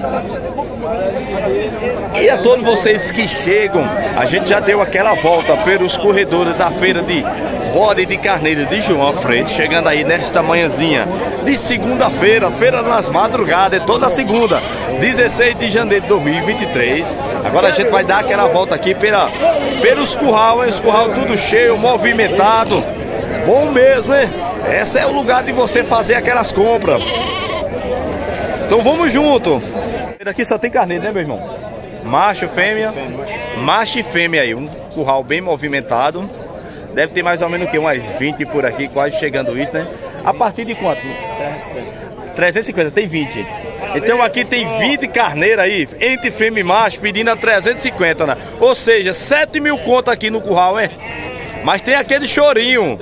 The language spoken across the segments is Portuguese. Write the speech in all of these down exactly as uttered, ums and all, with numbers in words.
E a todos vocês que chegam, a gente já deu aquela volta pelos corredores da feira de bode de carneiro de João Alfredo, chegando aí nesta manhãzinha de segunda-feira, feira nas madrugadas, é toda segunda, dezesseis de janeiro de dois mil e vinte e três. Agora a gente vai dar aquela volta aqui pela, pelos curral, hein? Os curral tudo cheio, movimentado, bom mesmo, hein? Esse é o lugar de você fazer aquelas compras. Então vamos junto. Aqui só tem carneiro, né, meu irmão? Macho, fêmea, macho e fêmea aí, um curral bem movimentado. Deve ter mais ou menos o que? Umas vinte por aqui, quase chegando isso, né? A partir de quanto? trezentos e cinquenta. trezentos e cinquenta, tem vinte. Então aqui tem vinte carneiras aí, entre fêmea e macho, pedindo a trezentos e cinquenta, né? Ou seja, sete mil conto aqui no curral, hein? Mas tem aquele chorinho.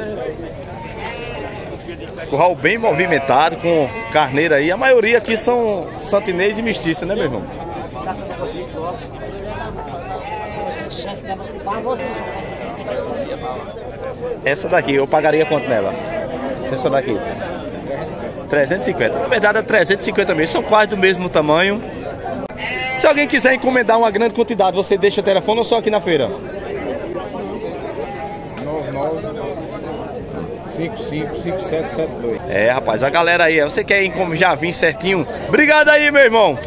Curral bem movimentado, com carneira aí. A maioria aqui são santinês e mestiça, né, meu irmão? Essa daqui, eu pagaria quanto nela? Essa daqui? trezentos e cinquenta. Na verdade é trezentos e cinquenta mesmo, são quase do mesmo tamanho. Se alguém quiser encomendar uma grande quantidade, você deixa o telefone ou só aqui na feira? cinco cinco cinco sete sete dois. É, rapaz, a galera aí, você quer ir como já vim certinho? Obrigado aí, meu irmão.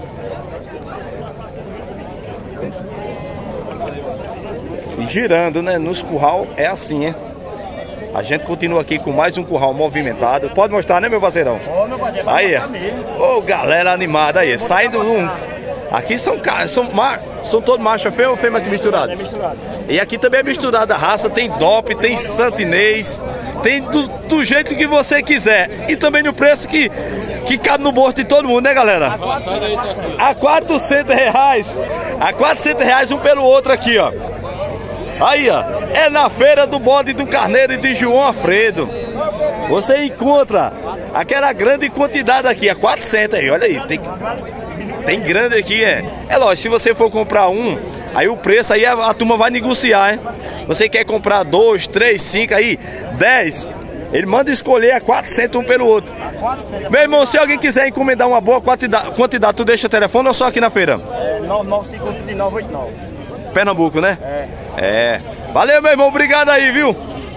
E girando, né? Nos curral é assim, hein? A gente continua aqui com mais um curral movimentado. Pode mostrar, né, meu parceirão? Ô, meu parceiro, aí, ô, galera animada aí, saindo um. Aqui são são, são todos macho fêmea ou fêmea misturado? É misturado. E aqui também é misturada a raça, tem dope, tem santinês, tem do, do jeito que você quiser. E também no preço que, que cabe no bolso de todo mundo, né, galera? A quatrocentos reais. A quatrocentos reais um pelo outro aqui, ó. Aí, ó, é na feira do bode do carneiro de João Alfredo. Você encontra aquela grande quantidade aqui, a quatrocentos aí, olha aí, tem, tem grande aqui, é. É lógico, se você for comprar um, aí o preço aí a, a turma vai negociar, hein? Você quer comprar dois, três, cinco aí, dez, ele manda escolher a quatrocentos um pelo outro. Meu irmão, se alguém quiser encomendar uma boa quantidade, quantidade tu deixa o telefone ou só aqui na feira? É nove nove cinco nove oito nove. Pernambuco, né? É. É. Valeu, meu irmão. Obrigado aí, viu?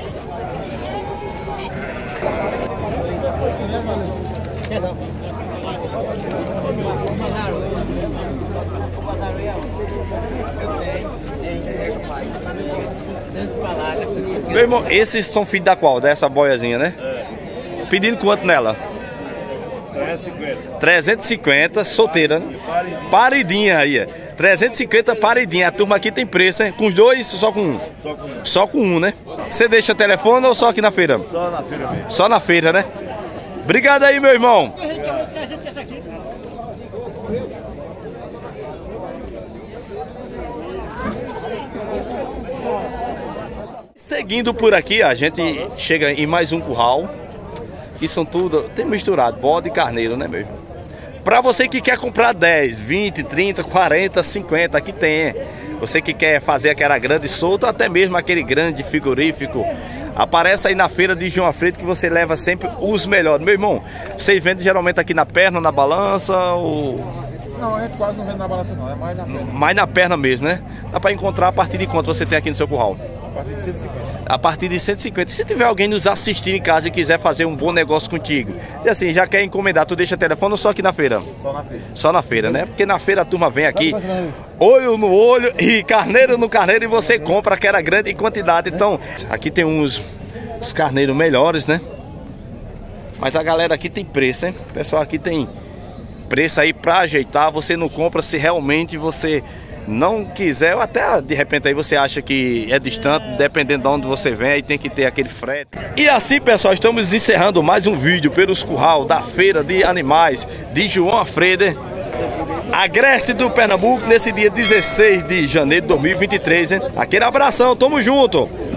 Meu irmão, esses são filhos da qual? Dessa boiazinha, né? É. Pedindo quanto nela? trezentos e cinquenta. trezentos e cinquenta, solteira, né? Paridinha aí, trezentos e cinquenta paridinha. A turma aqui tem preço, hein? Com os dois, só com um? Só com um. Só com um, né? Você deixa telefone ou só aqui na feira? Só na feira mesmo. Só na feira, né? Obrigado aí, meu irmão. Seguindo por aqui, a gente chega em mais um curral. Que são tudo, tem misturado, bode e carneiro, né, meu irmão? Pra você que quer comprar dez, vinte, trinta, quarenta, cinquenta, aqui tem. Você que quer fazer aquela grande solta, até mesmo aquele grande frigorífico, aparece aí na feira de João Alfredo que você leva sempre os melhores. Meu irmão, vocês vendem geralmente aqui na perna, na balança ou... Não, a gente quase não vende na balança não, é mais na perna. Mais na perna mesmo, né? Dá pra encontrar a partir de quanto você tem aqui no seu curral? A partir de cento e cinquenta. A partir de cento e cinquenta. Se tiver alguém nos assistindo em casa e quiser fazer um bom negócio contigo, se assim, já quer encomendar, tu deixa telefone ou só aqui na feira? Só na feira. Só na feira, né? Porque na feira a turma vem aqui, olho no olho e carneiro no carneiro, e você compra aquela grande quantidade. Então, aqui tem uns, uns carneiros melhores, né? Mas a galera aqui tem preço, hein? O pessoal aqui tem preço aí pra ajeitar. Você não compra se realmente você não quiser, ou até de repente aí você acha que é distante, dependendo de onde você vem, aí tem que ter aquele frete. E assim, pessoal, estamos encerrando mais um vídeo pelos curral da feira de animais de João Alfredo, Agreste do Pernambuco, nesse dia dezesseis de janeiro de dois mil e vinte e três, hein? Aquele abração, tamo junto!